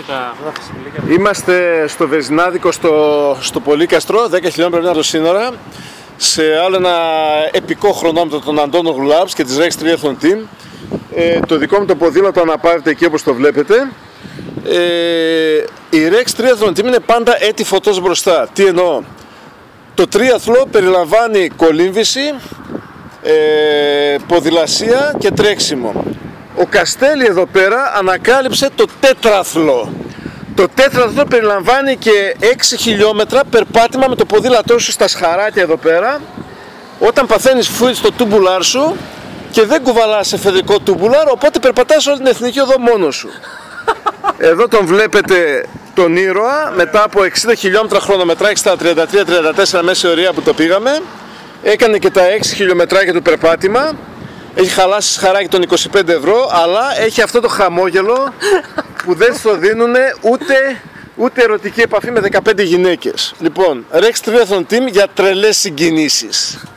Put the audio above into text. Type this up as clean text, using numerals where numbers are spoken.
τα Είμαστε στο Βεζινάδικο, στο Πολύκαστρο, 10 χιλιόμετρα από το σύνορα, σε άλλο ένα επικό χρονόμετρο των Αντώνο Glabs και της Rex Triathlon Team. Το δικό μου το ποδήλατο αναπαύεται εκεί όπως το βλέπετε. Η Rex Triathlon Team είναι πάντα έτη φωτός μπροστά. Τι εννοώ? Το τρίαθλο περιλαμβάνει κολύμβηση, ποδηλασία και τρέξιμο. Ο Καστέλη εδώ πέρα ανακάλυψε το τέτραθλο. Το τέτραθλο περιλαμβάνει και 6 χιλιόμετρα περπάτημα με το ποδήλατό σου στα σχαράκια εδώ πέρα, όταν παθαίνεις φούιτ στο τούμπουλάρ σου και δεν κουβαλάς εφεδρικό τούμπουλάρ, οπότε περπατάς όλη την εθνική οδό μόνος σου. Εδώ τον βλέπετε τον ήρωα, μετά από 60 χιλιόμετρα χρονομετράκι στα 33-34 μέση ωρία που το πήγαμε. Έκανε και τα 6 χιλιομετράκια του περπάτημα. Έχει χαλάσει σχαράκι των 25 ευρώ, αλλά έχει αυτό το χαμόγελο που δεν στο δίνουν ούτε ερωτική επαφή με 15 γυναίκες. Λοιπόν, Rex Triathlon Team για τρελές συγκινήσεις.